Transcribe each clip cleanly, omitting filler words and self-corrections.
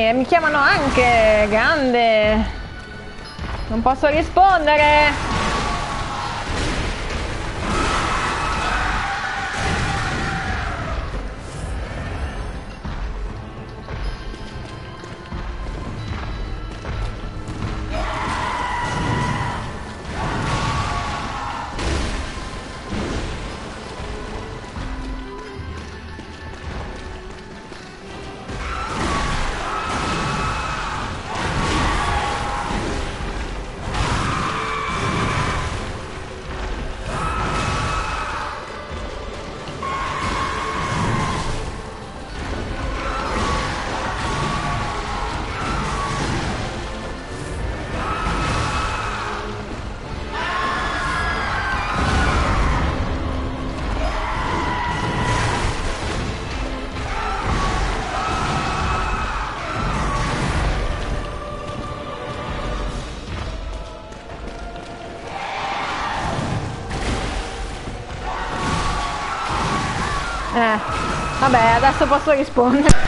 e mi chiamano anche, grande. Non posso rispondere. Vabbè, adesso posso rispondere.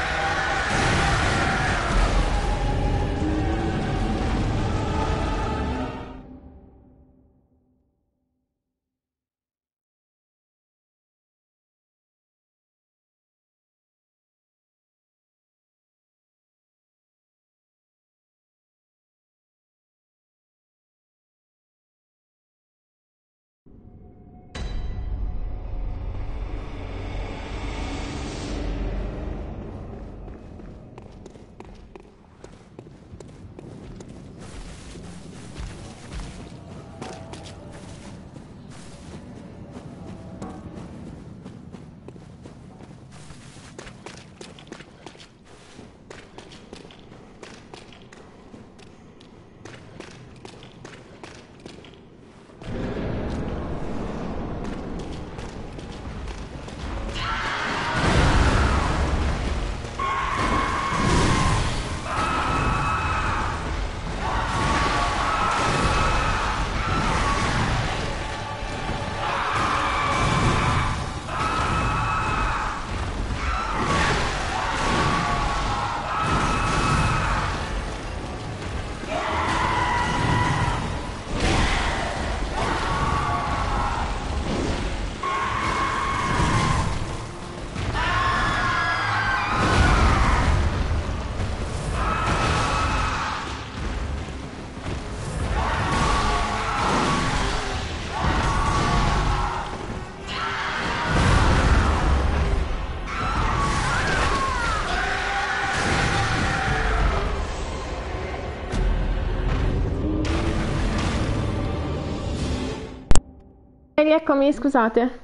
Rieccomi, scusate.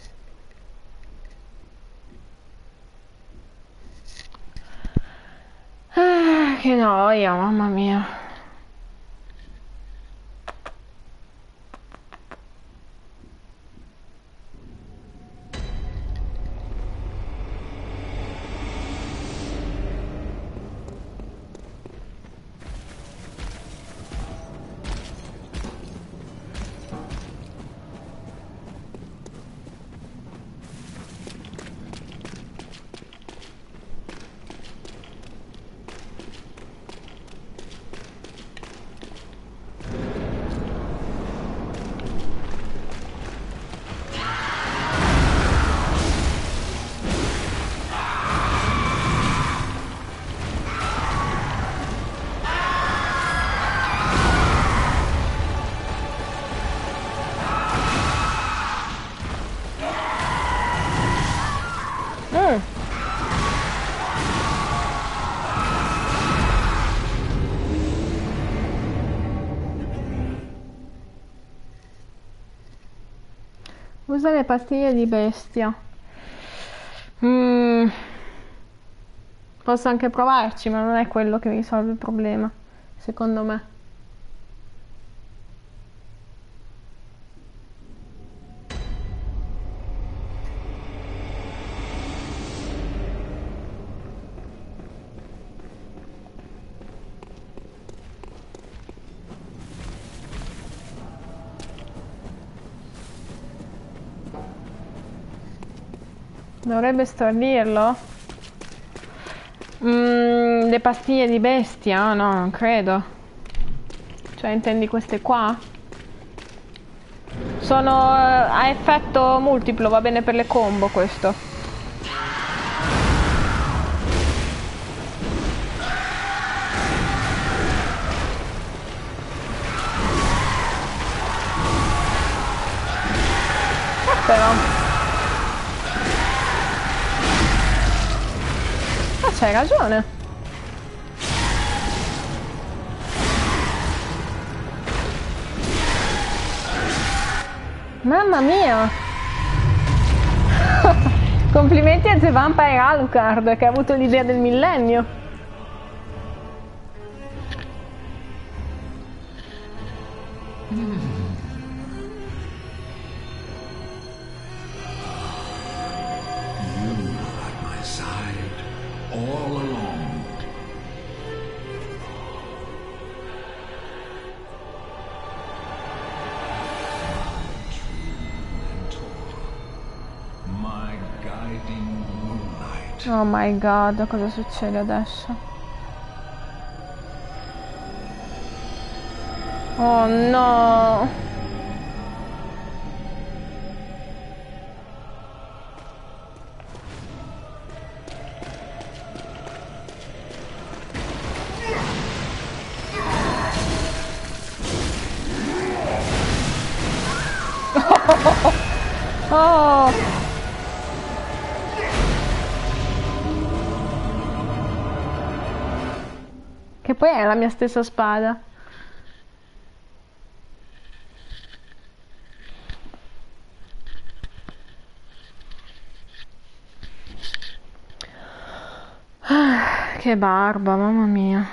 Che noia, mamma mia. Usa le pastiglie di bestia. Posso anche provarci, ma non è quello che risolve il problema, secondo me. Dovrebbe stordirlo? Le pastiglie di bestia? No, non credo. Cioè, intendi queste qua? Sono a effetto multiplo, va bene per le combo questo. Però. Ma c'hai ragione. Mamma mia! Complimenti a The Vampire Alucard che ha avuto l'idea del millennio. Oh my god, cosa succede adesso? Oh no! Oh! Che poi è la mia stessa spada. Che barba, mamma mia.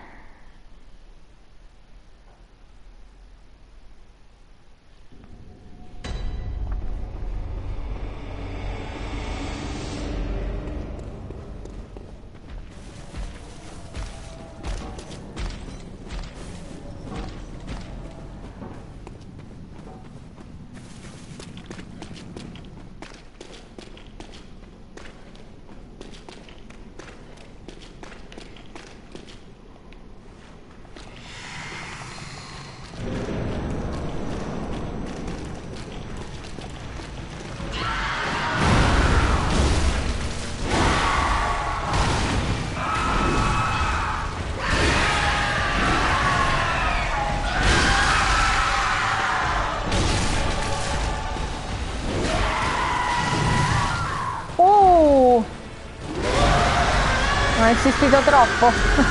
Ho insistito troppo.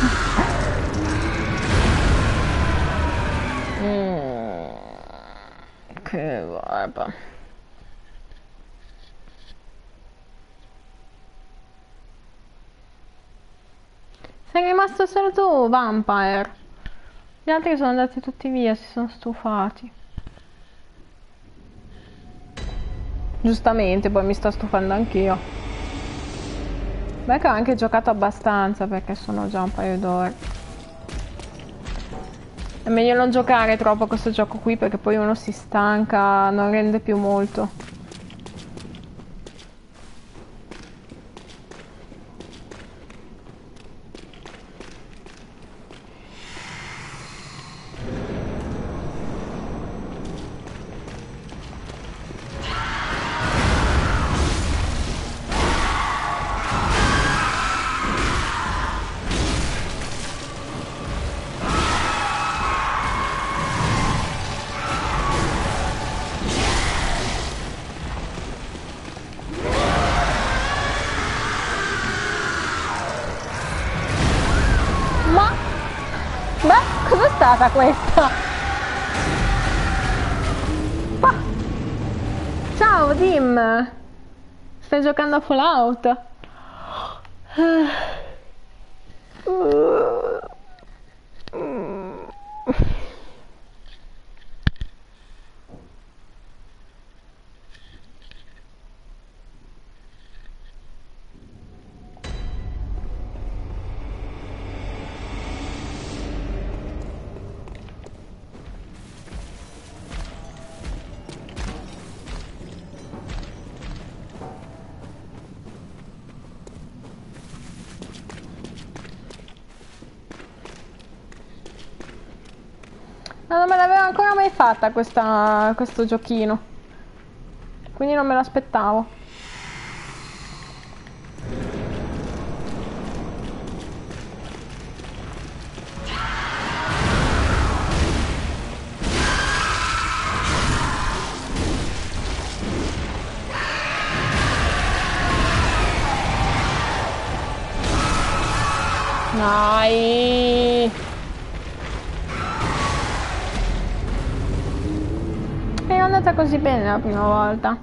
Che barba. Sei rimasto solo tu, Vampire. Gli altri sono andati tutti via, si sono stufati. Giustamente, poi mi sto stufando anch'io. Beh, che ho anche giocato abbastanza perché sono già un paio d'ore. È meglio non giocare troppo a questo gioco qui perché poi uno si stanca, non rende più molto. Cos'è stata questa? Ciao Dim! Stai giocando a Fallout? Ma non me l'aveva ancora mai fatta questo giochino. Quindi non me l'aspettavo. Dai! È andata così bene la prima volta.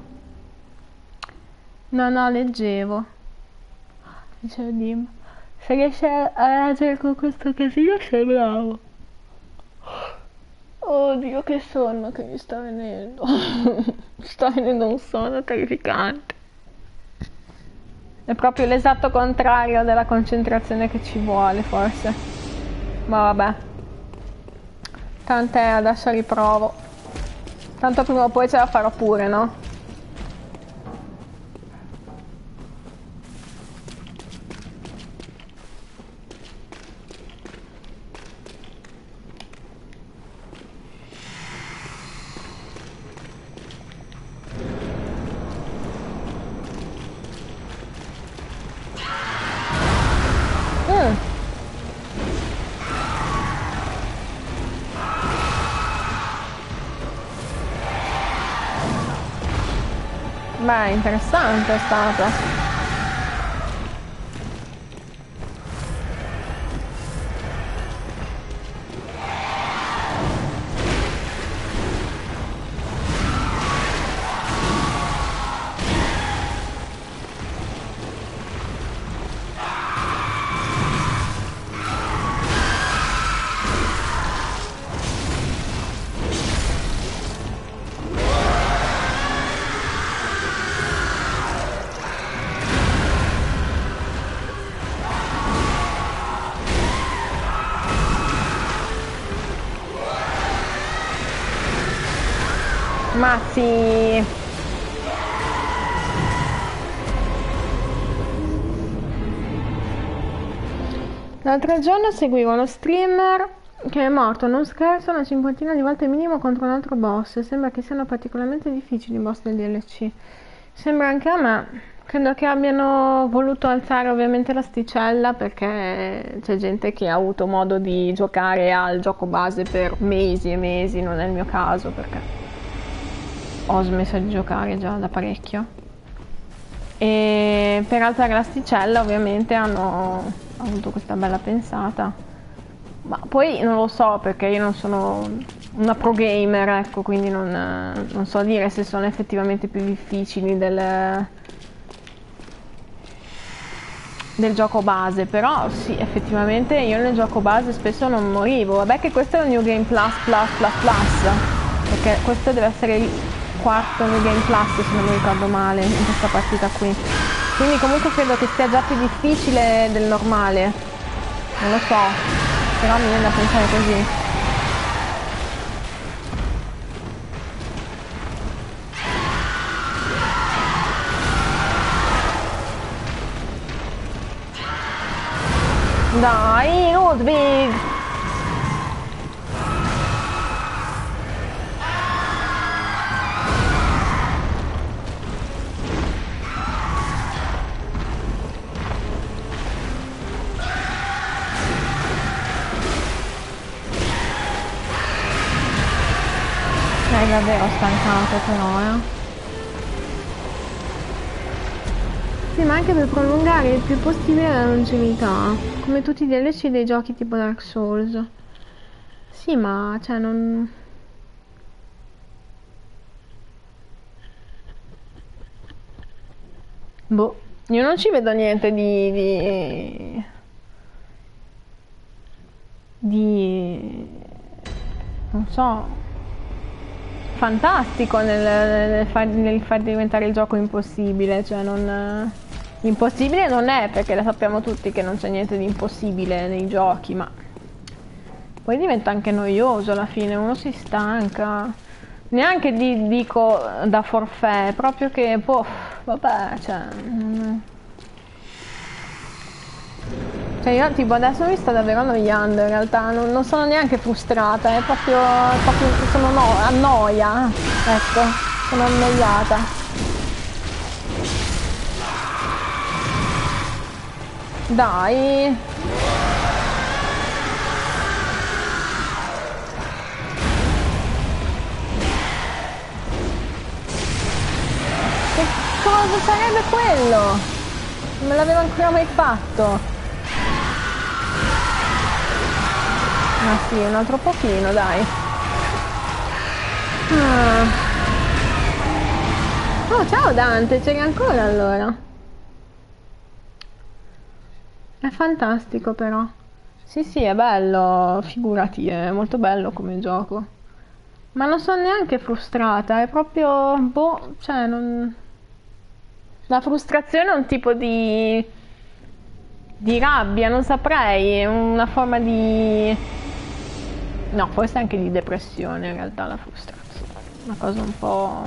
No, leggevo. Dice Dim. Se riesci a leggere con questo casino sei bravo. Oddio, che sonno che mi sta venendo. Sta venendo un sonno terrificante. È proprio l'esatto contrario della concentrazione che ci vuole, forse. Ma vabbè. Tant'è, adesso riprovo. Tanto prima o poi ce la farò pure, no? Beh, interessante è stato. Ma sì. L'altro giorno seguivo uno streamer che è morto, non scherzo, una cinquantina di volte minimo contro un altro boss. Sembra che siano particolarmente difficili i boss del DLC. Sembra anche a me. Credo che abbiano voluto alzare ovviamente l'asticella perché c'è gente che ha avuto modo di giocare al gioco base per mesi e mesi, non è il mio caso perché ho smesso di giocare già da parecchio. E per alzare l'asticella ovviamente hanno avuto questa bella pensata. Ma poi non lo so perché io non sono una pro gamer, ecco, quindi non so dire se sono effettivamente più difficili del gioco base, però sì, effettivamente io nel gioco base spesso non morivo. Vabbè che questo è un New Game Plus, perché questo deve essere il quarto New Game Plus se non mi ricordo male in questa partita qui. Quindi comunque credo che sia già più difficile del normale. Non lo so, però mi viene da pensare così. Dai, Ludwig! Sei davvero stancato però, Sì, ma anche per prolungare il più possibile la longevità, come tutti i DLC dei giochi tipo Dark Souls. Sì, ma cioè non... Boh, io non ci vedo niente non so, fantastico nel far diventare il gioco impossibile, cioè non... Impossibile non è, perché lo sappiamo tutti che non c'è niente di impossibile nei giochi, ma poi diventa anche noioso alla fine, uno si stanca. Neanche dico da forfait, proprio che, boh, vabbè, cioè... Cioè io tipo adesso mi sto davvero annoiando in realtà, non sono neanche frustrata, è proprio sono a noia, ecco, sono annoiata. Dai! Che cosa sarebbe quello? Non me l'avevo ancora mai fatto. Ah sì, un altro pochino, dai. Ah. Oh, ciao Dante, c'eri ancora allora? È fantastico però. Sì, sì, è bello, figurati, è molto bello come gioco. Ma non sono neanche frustrata, è proprio, boh, cioè non... La frustrazione è un tipo di rabbia, non saprei, è una forma di... No, forse anche di depressione in realtà la frustrazione. Una cosa un po'...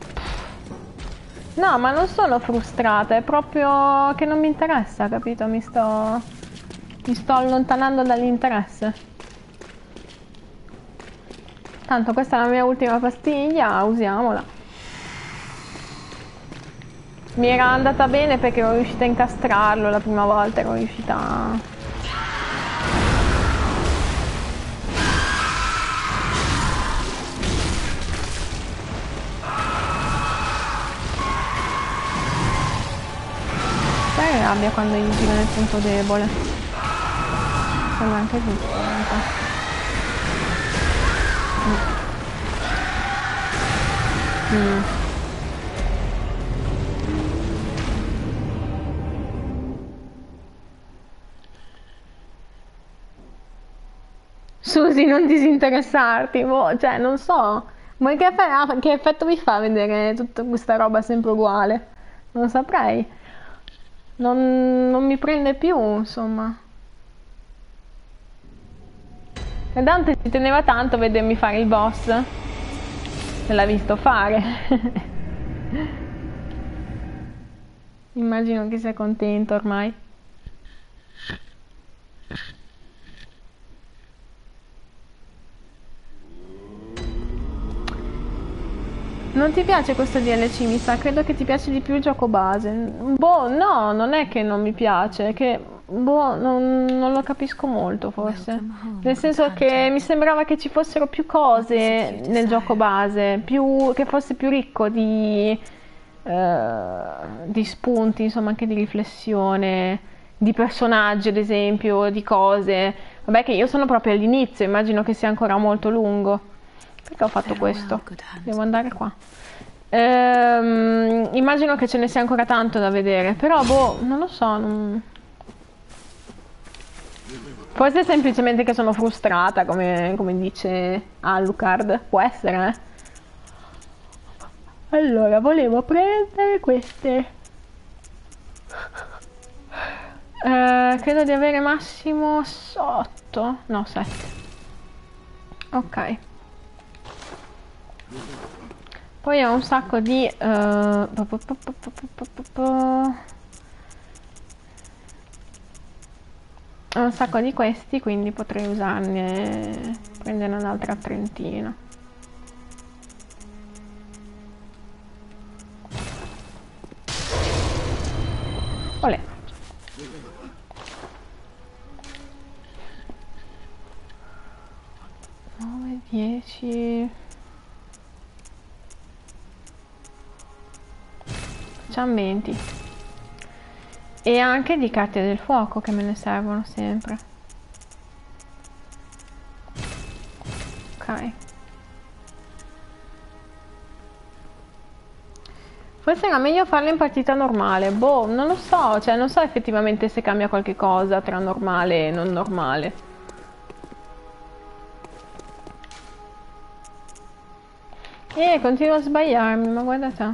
No, ma non sono frustrata, è proprio che non mi interessa, capito? Mi sto allontanando dall'interesse. Tanto questa è la mia ultima pastiglia, usiamola. Mi era andata bene perché ero riuscita a incastrarlo la prima volta, ero riuscita a... Sai rabbia quando gli gira nel punto debole. Sembra anche giusto, un po'. Susi, non disinteressarti, boh, cioè, non so. Ma che effetto mi fa vedere tutta questa roba sempre uguale? Non saprei. Non mi prende più, insomma. E Dante ci teneva tanto a vedermi fare il boss. Se l'ha visto fare. Immagino che sia contento ormai. Non ti piace questo DLC, mi sa? Credo che ti piace di più il gioco base. Boh, no, non è che non mi piace, è che boh, non lo capisco molto forse. Nel senso che mi sembrava che ci fossero più cose nel gioco base, che fosse più ricco di spunti, insomma, anche di riflessione, di personaggi, ad esempio, di cose. Vabbè, che io sono proprio all'inizio, immagino che sia ancora molto lungo. Perché ho fatto questo? Devo andare qua. Immagino che ce ne sia ancora tanto da vedere, però boh, non lo so. Forse è semplicemente che sono frustrata, come dice Alucard. Può essere, eh? Allora, volevo prendere queste. Credo di avere massimo 8. No, 7. Ok. Poi ho un sacco di ho un sacco di questi, quindi potrei usarne, prendere un'altra trentina. Olè. Nove, 10. Facciamo 20. E anche di carte del fuoco che me ne servono sempre. Ok. Forse era meglio farlo in partita normale. Boh, non lo so, cioè non so effettivamente se cambia qualche cosa tra normale e non normale. Continuo a sbagliarmi, ma guarda te.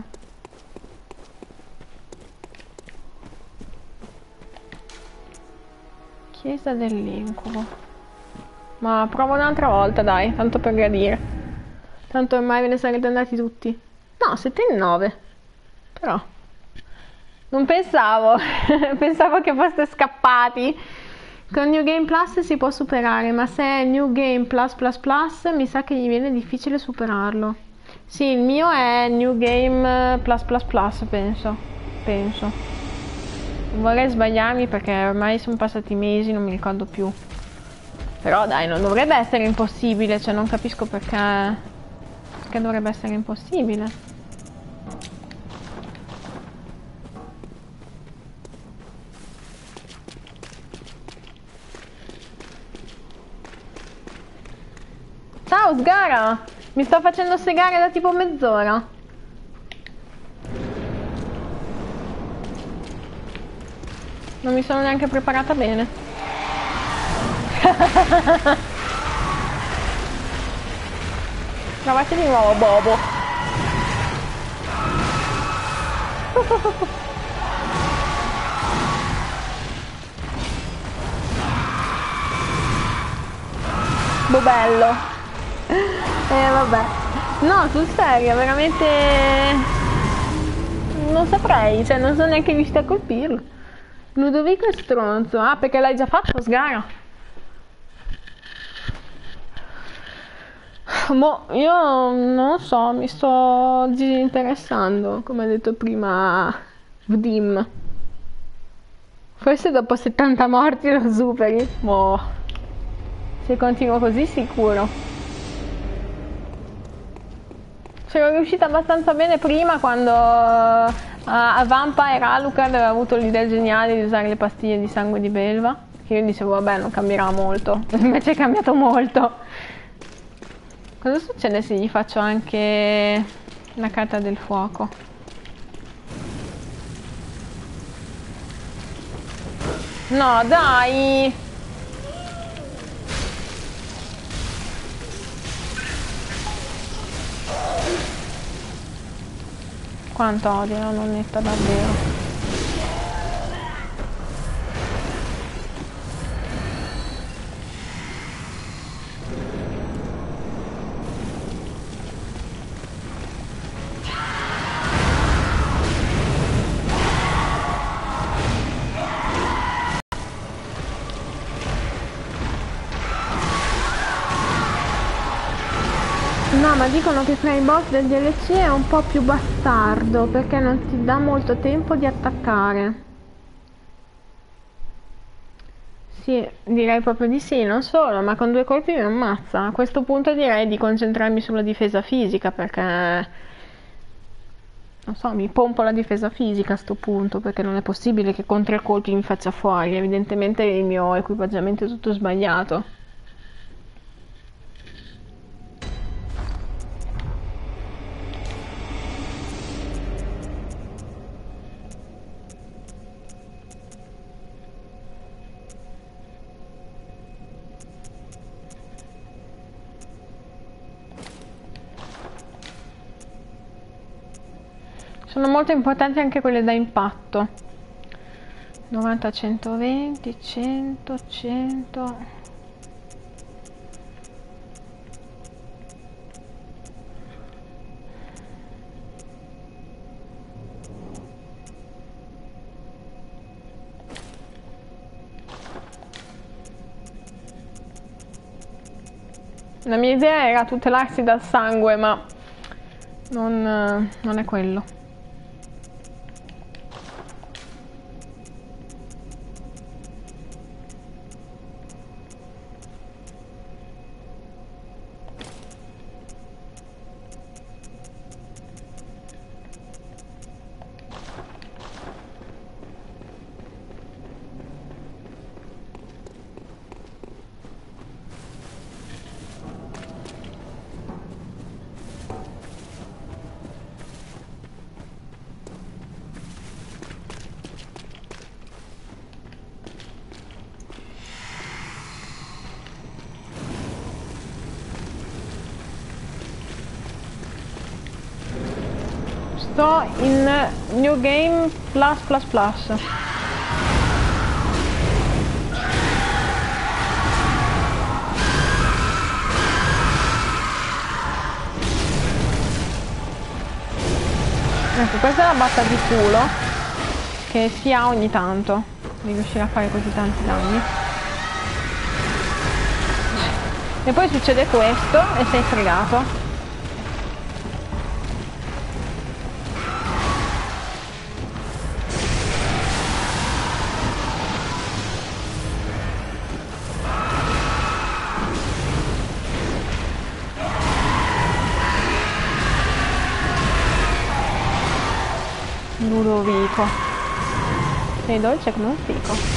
Chiesa dell'incubo. Ma provo un'altra volta, dai, tanto per gradire. Tanto ormai ve ne sarete andati tutti. No, 7 in 9. Però non pensavo. Pensavo che foste scappati. Con New Game Plus si può superare, ma se è New Game Plus Plus Plus mi sa che gli viene difficile superarlo. Sì, il mio è New Game Plus Plus Plus, penso. Non vorrei sbagliarmi perché ormai sono passati mesi, non mi ricordo più. Però dai, non dovrebbe essere impossibile, cioè non capisco perché dovrebbe essere impossibile. Ciao Sgara! Mi sto facendo segare da tipo mezz'ora. Non mi sono neanche preparata bene. Provate di nuovo, Bobo. Bobello. Vabbè. No, sul serio, veramente... Non saprei, cioè non sono neanche riuscita a colpirlo. Ludovico è stronzo. Ah, perché l'hai già fatto, Sgara? Boh, io non so, mi sto disinteressando, come ha detto prima Vdim. Forse dopo 70 morti lo superi. Boh, se continuo così sicuro. C'ero riuscita abbastanza bene prima quando a Vampa e Alucard aveva avuto l'idea geniale di usare le pastiglie di sangue di belva, che io dicevo vabbè non cambierà molto, invece è cambiato molto. Cosa succede se gli faccio anche la carta del fuoco? No dai! Quanto odio la nonnetta davvero. No, ma dicono che fra i boss del DLC è un po' più bastardo perché non ti dà molto tempo di attaccare. Sì, direi proprio di sì, non solo, ma con 2 colpi mi ammazza. A questo punto direi di concentrarmi sulla difesa fisica perché... Non so, mi pompo la difesa fisica a sto punto perché non è possibile che con 3 colpi mi faccia fuori. Evidentemente il mio equipaggiamento è tutto sbagliato. Sono molto importanti anche quelle da impatto. 90, 120, 100, 100. La mia idea era tutelarsi dal sangue, ma non è quello. Sto in New Game Plus Plus Plus. Ecco, questa è la batta di culo che si ha ogni tanto di riuscire a fare così tanti danni. E poi succede questo e sei fregato. Ludovico. Sei dolce come un fico.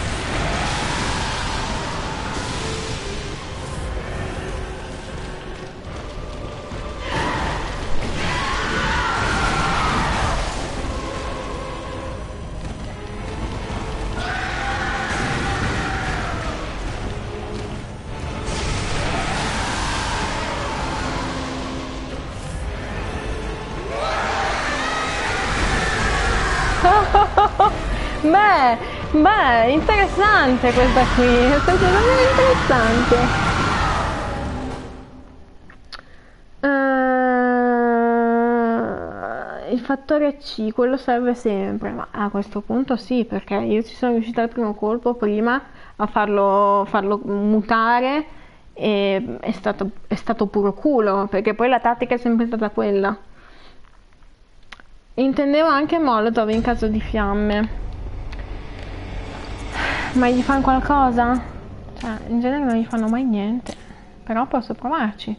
Beh, interessante questa qui, è stata davvero interessante. Il fattore C, quello serve sempre, ma a questo punto sì, perché io ci sono riuscita al primo colpo prima a farlo mutare e è stato puro culo, perché poi la tattica è sempre stata quella. Intendevo anche Molotov in caso di fiamme. Ma gli fanno qualcosa? Cioè, in genere non gli fanno mai niente. Però posso provarci.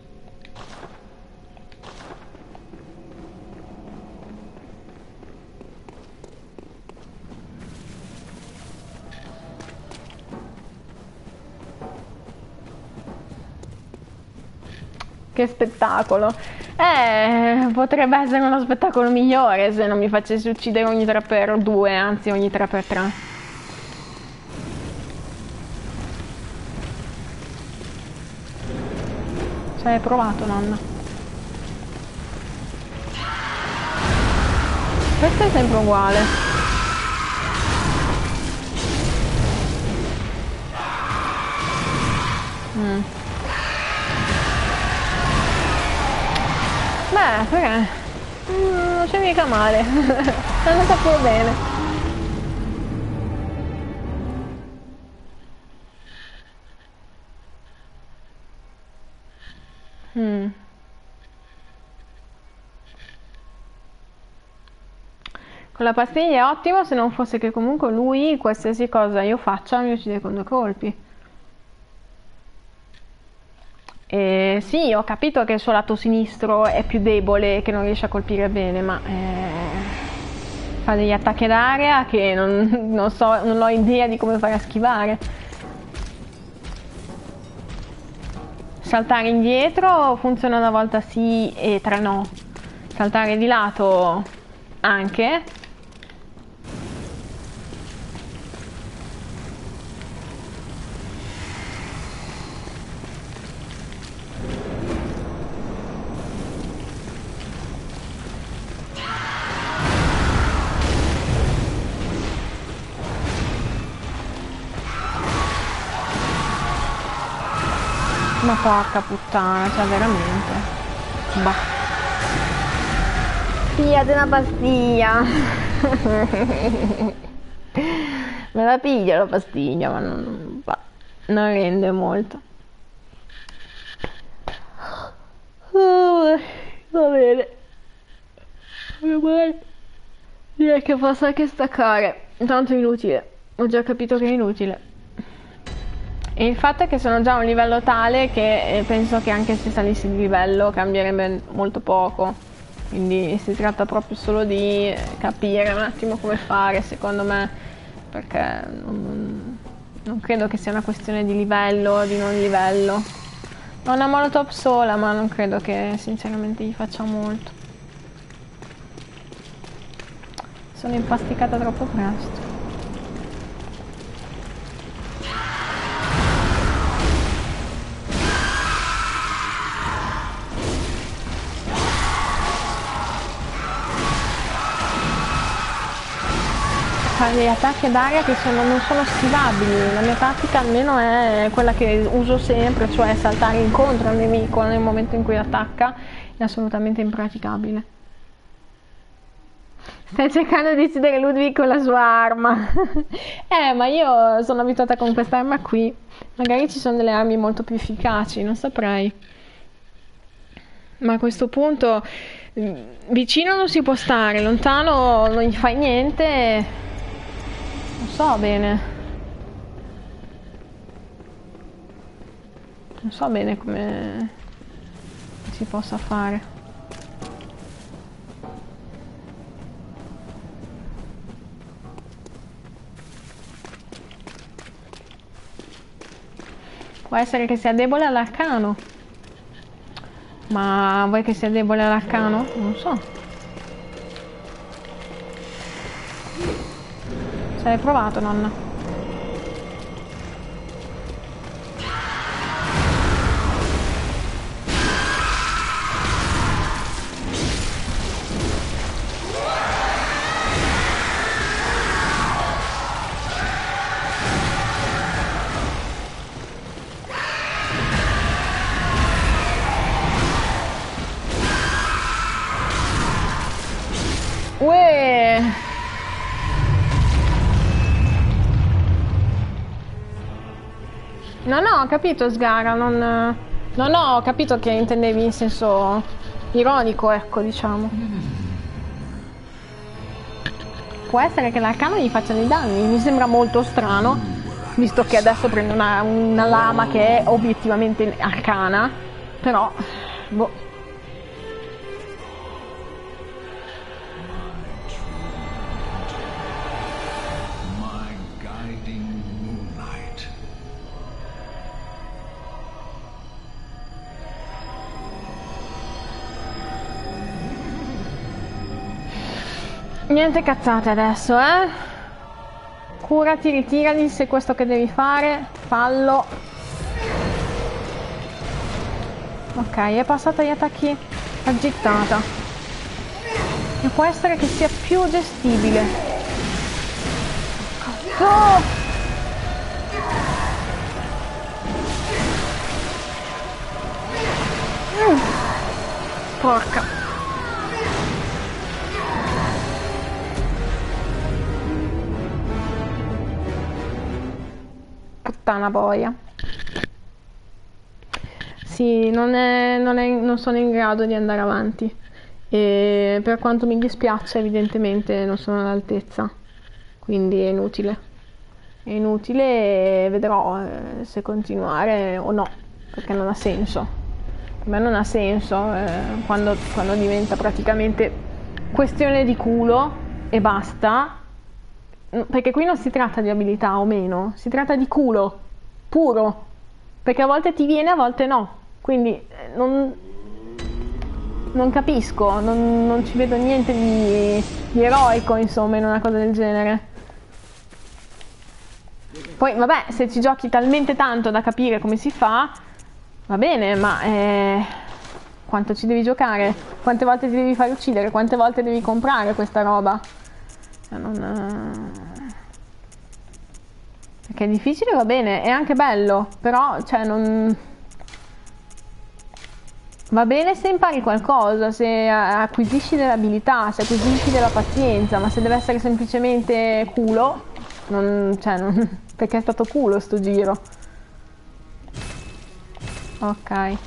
Che spettacolo. Potrebbe essere uno spettacolo migliore se non mi facessi uccidere ogni 3x2, anzi ogni 3x3. Ci hai provato, nonna? Questo è sempre uguale. Beh, perché? Non c'è mica male. È andata pure bene. Con la pastiglia è ottimo, se non fosse che comunque lui, qualsiasi cosa io faccia, mi uccide con 2 colpi. E sì, ho capito che il suo lato sinistro è più debole, che non riesce a colpire bene, ma fa degli attacchi d'area che non so, non ho idea di come fare a schivare. Saltare indietro funziona una volta sì e 3 no. Saltare di lato anche. Ma porca puttana, cioè veramente. Bah. Pigliate una pastiglia. Me la piglia la pastiglia, ma non rende molto. Va bene. Direi che posso anche staccare. Tanto è inutile. Ho già capito che è inutile. E il fatto è che sono già a un livello tale che penso che anche se salissi di livello cambierebbe molto poco. Quindi si tratta proprio solo di capire un attimo come fare, secondo me, perché non credo che sia una questione di livello o di non livello. Ho una molotov sola, ma non credo che sinceramente gli faccia molto. Sono impasticata troppo presto. Fare degli attacchi d'aria che non sono schivabili. La mia tattica almeno è quella che uso sempre, cioè saltare incontro al nemico nel momento in cui attacca, è assolutamente impraticabile. Stai cercando di uccidere Ludwig con la sua arma. Ma io sono abituata con quest'arma qui. Magari ci sono delle armi molto più efficaci, non saprei. Ma a questo punto vicino non si può stare, lontano non gli fai niente. Non so bene. Non so bene come si possa fare. Può essere che sia debole all'arcano. Ma vuoi che sia debole all'arcano? Non so. Ci hai provato, nonna? Uè! No, no, ho capito, Sgara, non... No, no, ho capito che intendevi in senso ironico, ecco, diciamo. Può essere che l'arcano gli faccia dei danni, mi sembra molto strano, visto che adesso prende una lama che è obiettivamente arcana, però, boh. Niente cazzate adesso, eh? Curati, ritirati, se è questo che devi fare, fallo. Ok, è passata agli attacchi a gittata. E può essere che sia più gestibile. Oh! Porca. Puttana boia. Sì, non sono in grado di andare avanti. E per quanto mi dispiace, evidentemente non sono all'altezza. Quindi è inutile. È inutile e vedrò se continuare o no. Perché non ha senso. Per me non ha senso quando diventa praticamente questione di culo e basta. Perché qui non si tratta di abilità o meno, si tratta di culo puro, perché a volte ti viene, a volte no, quindi non capisco, non ci vedo niente di eroico, insomma, in una cosa del genere. Poi vabbè, se ci giochi talmente tanto da capire come si fa, va bene, ma quanto ci devi giocare? Quante volte ti devi fare uccidere? Quante volte devi comprare questa roba? Perché è difficile, va bene, è anche bello, però, cioè, non... Va bene se impari qualcosa, se acquisisci delle abilità, se acquisisci della pazienza, ma se deve essere semplicemente culo, perché è stato culo sto giro. Ok.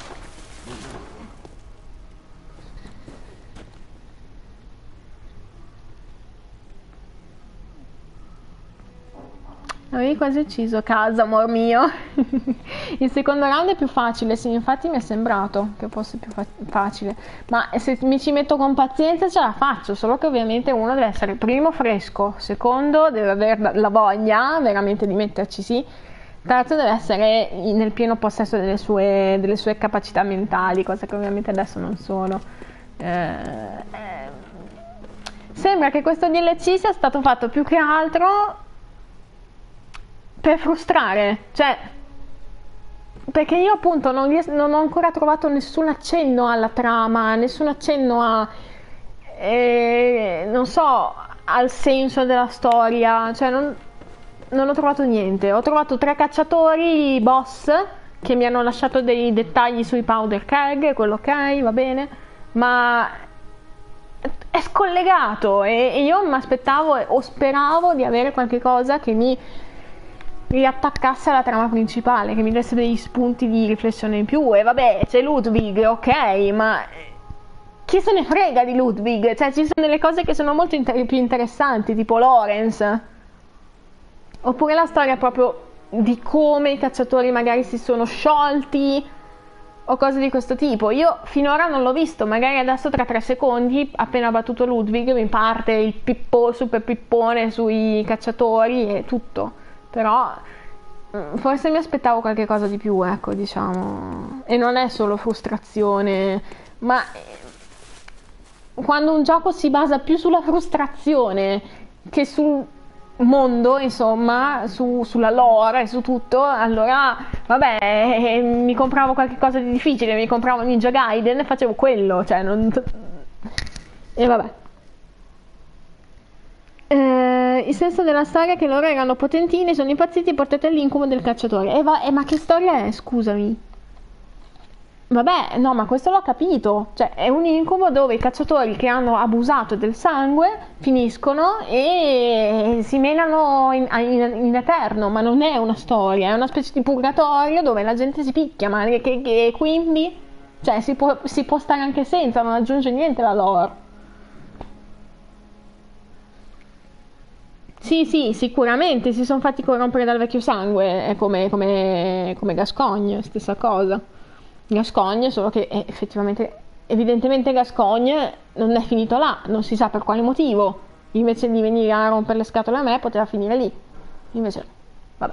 Avevi quasi ucciso casa, amor mio. Il secondo round è più facile, sì, infatti mi è sembrato che fosse più facile. Ma se mi ci metto con pazienza ce la faccio, solo che ovviamente uno deve essere primo fresco, secondo deve avere la voglia veramente di metterci sì, terzo deve essere nel pieno possesso delle sue capacità mentali, cosa che ovviamente adesso non sono. Sembra che questo DLC sia stato fatto più che altro per frustrare, cioè, perché io appunto non ho ancora trovato nessun accenno alla trama, nessun accenno a non so, al senso della storia, cioè non ho trovato niente. Ho trovato 3 cacciatori boss che mi hanno lasciato dei dettagli sui powder keg, quello ok, va bene, ma è scollegato e io mi aspettavo o speravo di avere qualche cosa che mi riattaccasse alla trama principale, che mi desse degli spunti di riflessione in più. E vabbè, c'è Ludwig, ok, ma chi se ne frega di Ludwig? Cioè, ci sono delle cose che sono molto più interessanti, tipo Lorenz, oppure la storia proprio di come i cacciatori magari si sono sciolti o cose di questo tipo. Io finora non l'ho visto, magari adesso tra 3 secondi, appena battuto Ludwig, mi parte il super pippone sui cacciatori e tutto. Però forse mi aspettavo qualche cosa di più, ecco, diciamo. E non è solo frustrazione, ma quando un gioco si basa più sulla frustrazione che sul mondo, insomma, sulla lore e su tutto, allora vabbè, mi compravo qualche cosa di difficile, mi compravo Ninja Gaiden e facevo quello, cioè non... E vabbè. Il senso della storia è che loro erano potentini, sono impazziti e portati all'incubo del cacciatore. Ma che storia è, scusami? Vabbè, no, ma questo l'ho capito. Cioè, è un incubo dove i cacciatori che hanno abusato del sangue finiscono e si menano in eterno, ma non è una storia, è una specie di purgatorio dove la gente si picchia, ma che quindi... Cioè, si può stare anche senza, non aggiunge niente la lore. Sì, sì, sicuramente si sono fatti corrompere dal vecchio sangue, è come Gascogne, stessa cosa. Gascogne, solo che effettivamente, evidentemente Gascogne non è finito là, non si sa per quale motivo. Invece di venire a rompere le scatole a me, poteva finire lì. Invece, vabbè.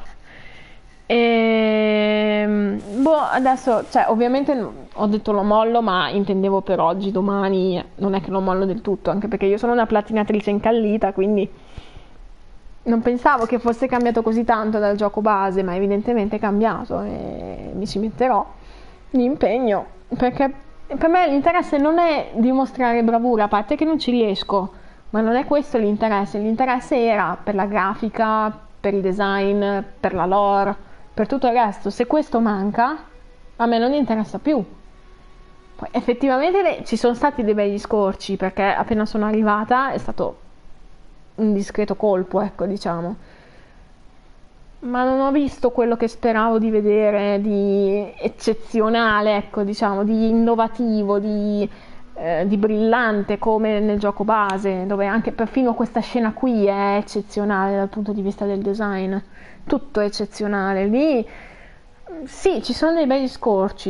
Boh, adesso, cioè, ovviamente ho detto lo mollo, ma intendevo per oggi, domani non è che lo mollo del tutto, anche perché io sono una platinatrice incallita, quindi non pensavo che fosse cambiato così tanto dal gioco base, ma evidentemente è cambiato e mi ci metterò di impegno, perché per me l'interesse non è dimostrare bravura, a parte che non ci riesco, ma non è questo l'interesse era per la grafica, per il design, per la lore, per tutto il resto. Se questo manca, a me non interessa più. Poi effettivamente ci sono stati dei begli scorci, perché appena sono arrivata è stato un discreto colpo, ecco, diciamo. Ma non ho visto quello che speravo di vedere di eccezionale, ecco, diciamo, di innovativo, di brillante come nel gioco base, dove anche perfino questa scena qui è eccezionale dal punto di vista del design. Tutto è eccezionale. Lì sì, ci sono dei begli scorci,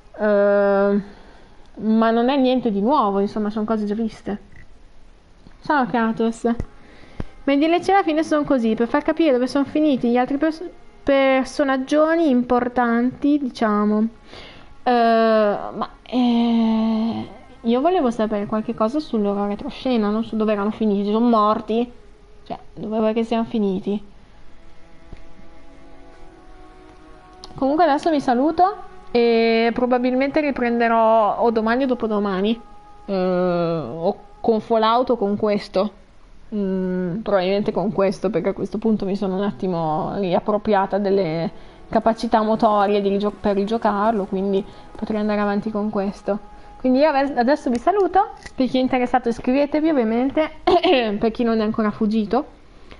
ma non è niente di nuovo, insomma, sono cose già viste. Ciao Kratos. Ma i DLC alla fine sono così, per far capire dove sono finiti gli altri personaggioni importanti, diciamo. Io volevo sapere qualche cosa sul loro retroscena, non su dove erano finiti, sono morti? Cioè, dove vuoi che siano finiti? Comunque adesso vi saluto e probabilmente riprenderò o domani o dopodomani, o con Fallout o con questo. Probabilmente con questo, perché a questo punto mi sono un attimo riappropriata delle capacità motorie per rigiocarlo, quindi potrei andare avanti con questo. Quindi io adesso vi saluto, per chi è interessato iscrivetevi ovviamente, per chi non è ancora fuggito.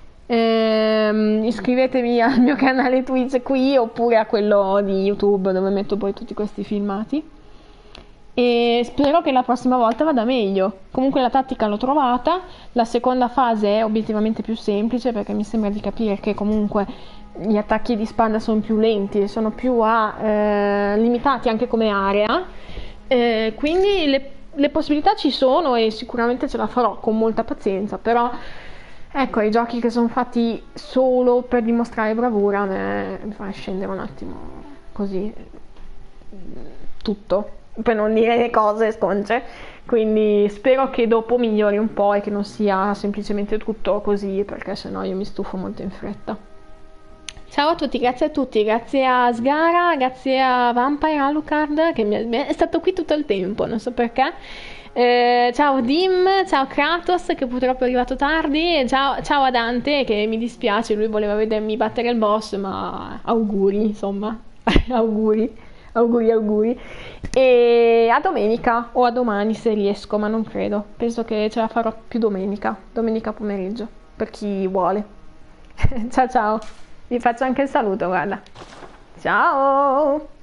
Iscrivetevi al mio canale Twitch qui oppure a quello di YouTube dove metto poi tutti questi filmati e spero che la prossima volta vada meglio. Comunque la tattica l'ho trovata, la seconda fase è obiettivamente più semplice perché mi sembra di capire che comunque gli attacchi di spada sono più lenti e sono più limitati anche come area, quindi le possibilità ci sono e sicuramente ce la farò con molta pazienza, però ecco, i giochi che sono fatti solo per dimostrare bravura mi fa scendere un attimo così tutto, per non dire le cose sconce. Quindi spero che dopo migliori un po' e che non sia semplicemente tutto così, perché sennò io mi stufo molto in fretta. Ciao a tutti, grazie a tutti, grazie a Sgara, grazie a Vampire Alucard che è stato qui tutto il tempo, non so perché. Ciao Dim, ciao Kratos che purtroppo è arrivato tardi, e ciao a Dante che mi dispiace, lui voleva vedermi battere il boss, ma auguri, insomma, auguri. Auguri, auguri. E a domenica o a domani se riesco, ma non credo. Penso che ce la farò più domenica pomeriggio, per chi vuole. Ciao ciao. Vi faccio anche il saluto, guarda. Ciao!